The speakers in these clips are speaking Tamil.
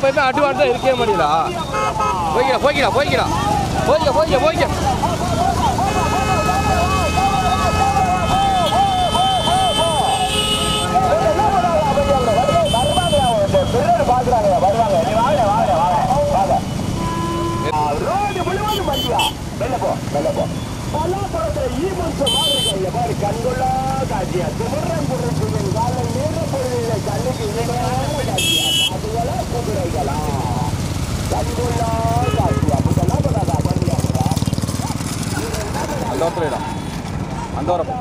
எப்பயுமே அட்வான்ஸ் தான் இருக்கவே மாட்டீங்களா? போய்க்கிறா. அந்த வர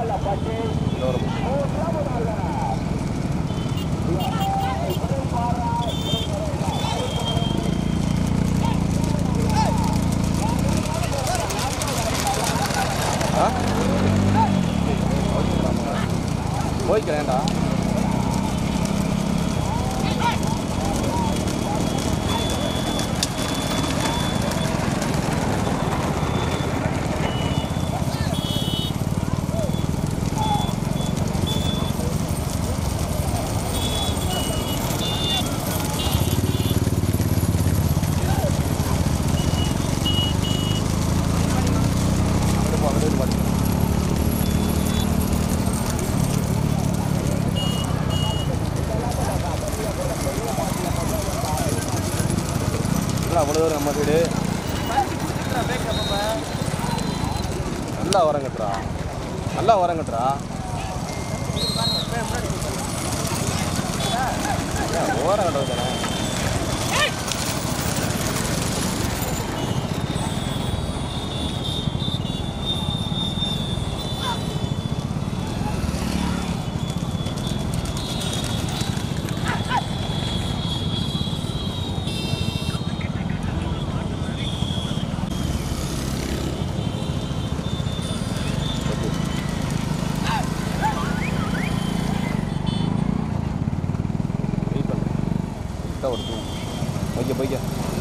போய்க்கிறேன்டா. அவ்வளோ நம்ம வீடு நல்லா வரங்கட்டுறா. ஓரம் கட்டுறது தானே. போய்க்க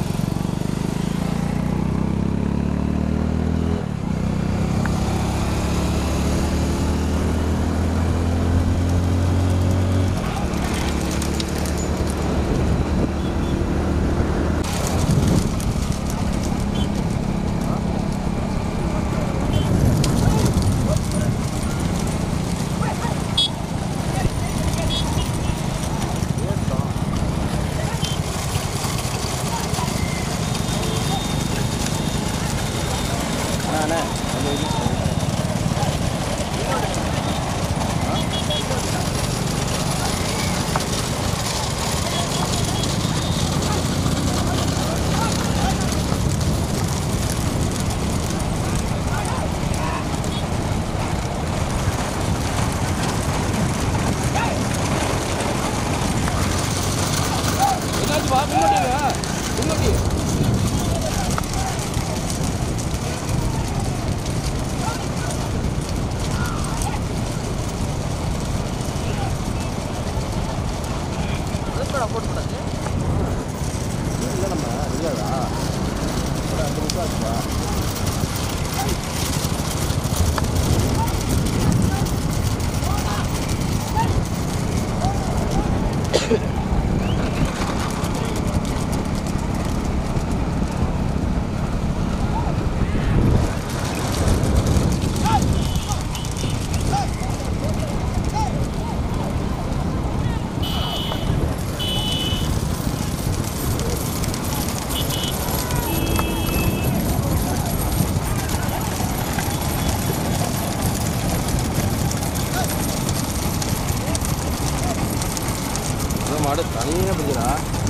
மாடு தனியாக பிடிக்கிறா.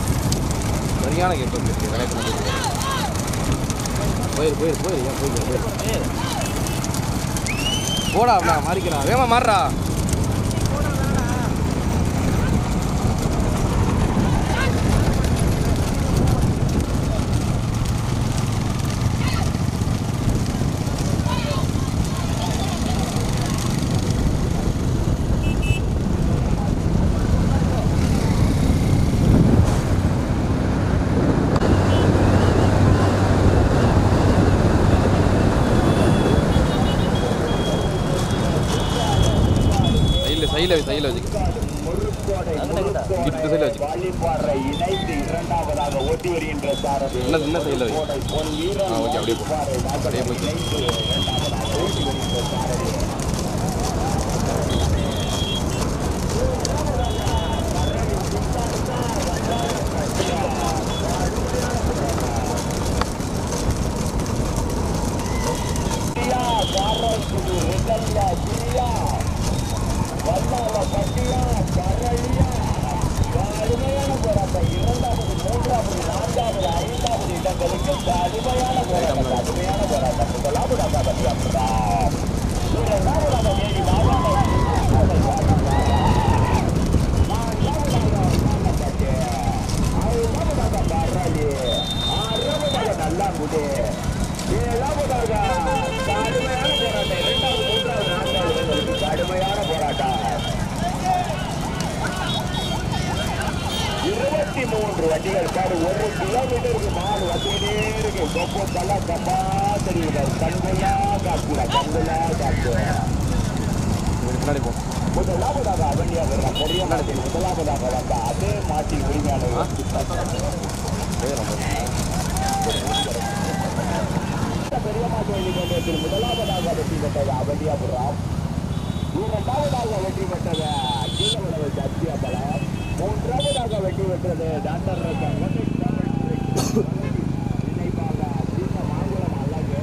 சரியான கேட்டு வந்துருக்கு. போயிரு போடா அப்படின்னா மாறிக்கலாம். வேமா மாறுறா. சைடில் வச்சுக்க. வருகின்ற சாரதி என்ன செய்யல பொன் வீரன் அப்படியே போய் ஓட்டி வருகின்ற சாரதி கடுமையான போராட்டம் 2வது 3வது 4வது 5வது இடங்களுக்கு கடுமையான போராட்டம் முதலாவதாக பத்தியாப்தான் 2வது வேடி நல்லா குடி 7வதாக கடுமையான போராட்டம் 2வது 3வது 4வது இடங்களுக்கு கடுமையான போராட்டம் 23 வண்டிகள் சார் 1 கிலோமீட்டருக்கு 4 வண்டிகளே இருக்கு கொப்பத்தெல்லாம் கம்பா தெரியுது கண்கொள்ளா காக்கூட கண்கொள்ளா காக்கு முன்னாடி போ முதலாவதாக அவனியாக பெரிய மாட்டில் முதலாவதாக வந்த அதே மாட்டின் உரிமையாளர் பெரிய மாட்டு வண்டி பந்தயத்தில் முதலாவதாக வெற்றி பெற்றது அவனியாபுரம் 2வதாக வெற்றி பெற்றது கீழவளவு சத்தியாபலம் 3வதாக வெற்றி பெற்றது டாக்டர் நினைவாக மாங்குளம் அழகு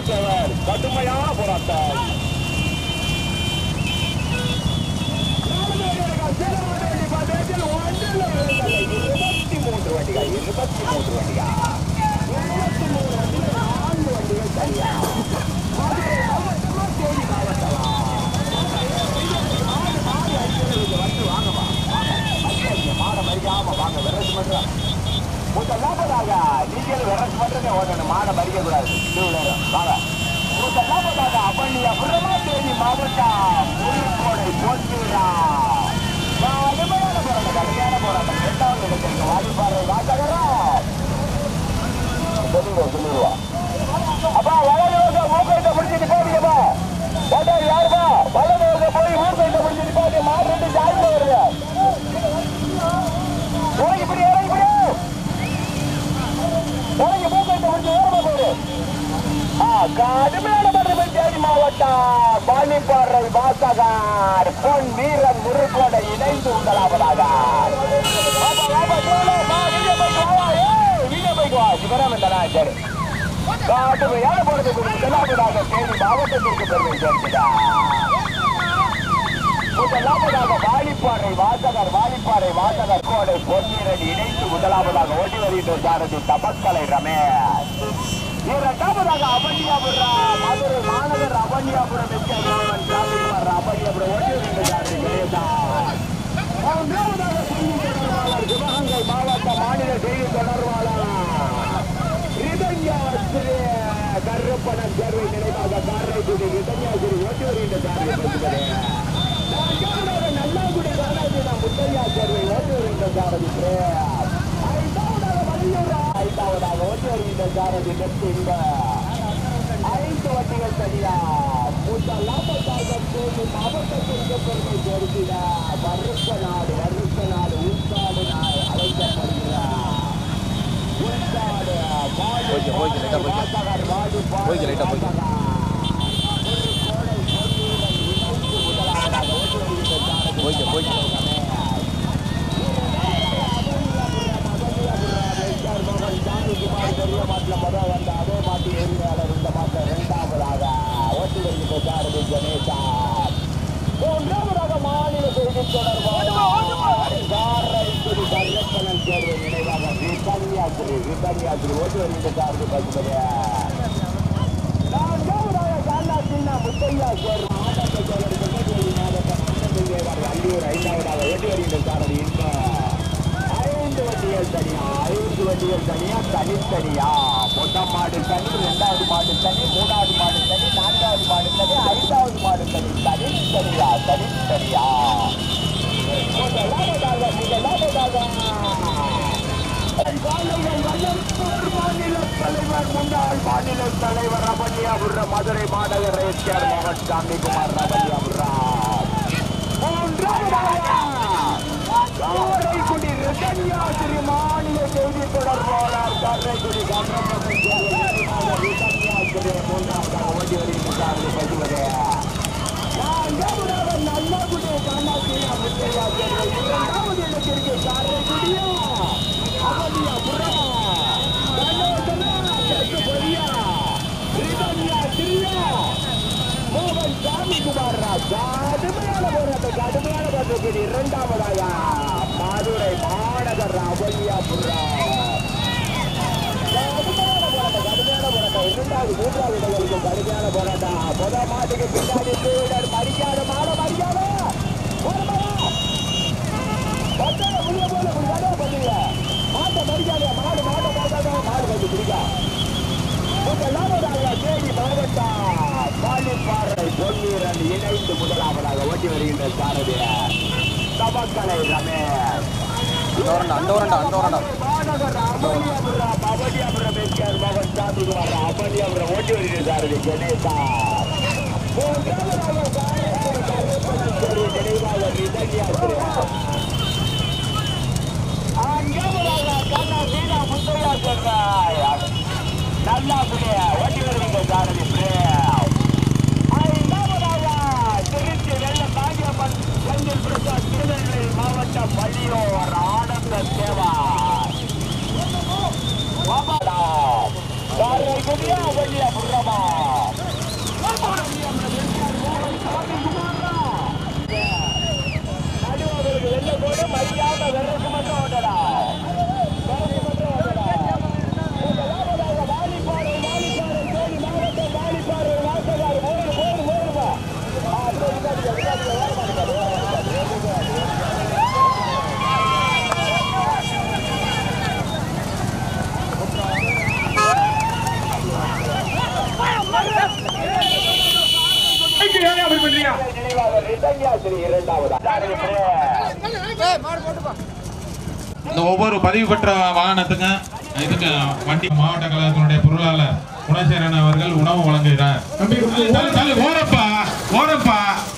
பெற்றவர் கடுமையான போராட்டம். 23 வண்டிகள் 23 வண்டிகள் 23 வண்டிகள் 4 வண்டிகள் சரியா மதுரை மாவட்டமா தேனி மாவட்டமா வந்து வாங்கப்பா மாட மறிக்காம வாங்க விரசு பண்ற முதலாவதாக நீங்கள் விரசு பண்றதே ஓடணும் மாட மறிக்க கூடாது வாங்க முதலாவதாக அப்பள்ளி அப்புறமா தேனி மாவட்டம் முருகோடை போட்டிடா கடுமையான போராட்டம் கடுமையான போராட்டம் 2வது இடத்திற்கு வாடிப்பாறை வாசகரம் சொல்லிடுவா அப்பா வளர்ந்து மூக்கத்தை முடிச்சுட்டு போறீங்கப்பா போட்டா யாருப்பா வளர்ந்து போய் மூக்கத்தை முடிச்சுட்டு போட்டு மாடு 2 ஜாயின் வருது இப்படி மூக்கத்தை முடிச்சு ஓரமா போடு கடுமையான மதுரை தேனி மாவட்டம் வாணிப்பாறை வாசகர் பொன் வீரன் முருகோடை இணைந்து உண்டலாவதாக சரி கடுமையான போறதுக்கு முதலாவதாக தேனி மாவட்டத்திற்கு பெருமை சேர்க்கிறார். முதலாவதாக வாலிப்பாறை வாசகர் கோடை பொன்னீரன் இணைந்து முதலாவதாக ஓட்டி வருகின்ற சாரதி தபக்கலை ரமேஷ். 2வதாக அவனியாபுரம் மதுரை மாநகர் அவனியாபுரம் அவனியாபுரம் ஓட்டி வருகின்ற சாரதி கணேசன். 3வதாக சிவகங்கை மாவட்ட மாநில செய்தி தொடர்பாளர் கருப்பணன் தேர்வை நினைவாக காரைக்குடி ரிதன்யாசிரி ஓட்டி வருகின்ற சாரதி நல்லாகுடி காணாஜினா முத்தையா தேர்வை ஓட்டி வருகின்ற சாரதி 5வதாக ஓட்டி வருகின்ற சாரதி இந்த 5 வண்டிகள் சரியா முதலாவதாக தேனி மாவட்டத்திற்கு பெருமை சேர்க்கிற வருஷ நாடு உள்நாடு அழைக்கப்படுகிறார். அதே மாட்டு ஏரியாளர் இந்த மாட்டம் 2வதாக ஓட்டி வருகின்ற சாரதி கணேசன். 3வதாக மாநில செய்தி தொடர்பாளர் காரைக்குடி கருப்பணன் தேர்வு நினைவாக ரிதன்யாசிரி ஓட்டி வருகின்ற சாரதி பசுபதி. 4வதாக காலாசினா முத்தையா தேர்வு மாவட்ட செயலர் மாவட்டம் அள்ளியூர். 5வதாக ஓட்டி வருகின்ற சாரதி இன்பம். 5 வண்டிகள் தனியா தனித்தனியா முதல் மாடு தனி 2வது மாடு தனி 3வது மாடு தனி 4வது மாடு தனி 5வது மாடு தனி தனித்தனியா முன்னாள் மாநில தலைவர் ரமணியாபுரம் மதுரை மாநகர் ரேஸ்கர் மோகன் சாமிக்குமார் ரமணியாபுரம். 3வதாக ரிதன்யாசிரி மாநில செய்தி தொடர்பாளர் காரைக்குடி ரிதன்யாசிரி 3வதாக ஓட்டி வருகின்ற சாரதி பசுவதே. 4வதாக நல்லகுடி காணாசினா முத்தையா தேர்வு 2வது இடத்திற்கு காரைக்குடியா அவனியாபுரம் மோகன் சாமிக்குமார் கடுமையான போராட்டம் 2வதாக மதுரை மாநகர் அவனியாபுரம் கடுமையான போராட்டம் 2வது 3வது இடங்களுக்கு கடுமையான போராட்டம். முதல் மாட்டுக்கு பின்னாடி சூழல் மறிக்காத மாட மறிக்காத உள்ள போல பண்ணுங்க மாட்டை மறிக்காத மாடு கொஞ்சம் பிடிக்கா. முதலாவதாக தேனி மாவட்டம் வாலிப்பாறை பொன்னீரன் இணைந்து முதலாவதாக ஓட்டி வருகின்ற சாரதி தபக்கலை ரமேஷ். மாநகர் அவனியாபுரம் எஸ்கேஆர் மோகன் சாமிக்குமார் அவனியாபுரம் ஓட்டி வருகின்ற சாரதி கணேசன். 3வதாக நினைவாக ரிதன்யாசிரி. 4வதாக காணாசினா முத்தையா தேர்வை நல்லா ஓட்டி வருகின்ற சாரதி. 5வதாக திருச்சி வெள்ள காங்கியம்மன் செந்தில் பிரசாத் திருநெல்வேலி மாவட்டம் வள்ளியூர் ஆனந்த சேவா. காரைக்குடியா வள்ளியாபுரமா மூன்றாவது ரிட்டன்யாசிரி இரண்டாவதாக இந்த ஒவ்வொரு பதிவு பெற்ற வாகனத்துக்கு இதுக்கு வண்டி மாவட்ட கழகத்தினுடைய பொருளாளர் குணசேகரன் அவர்கள் உணவு வழங்குகிறார். ஓரப்பா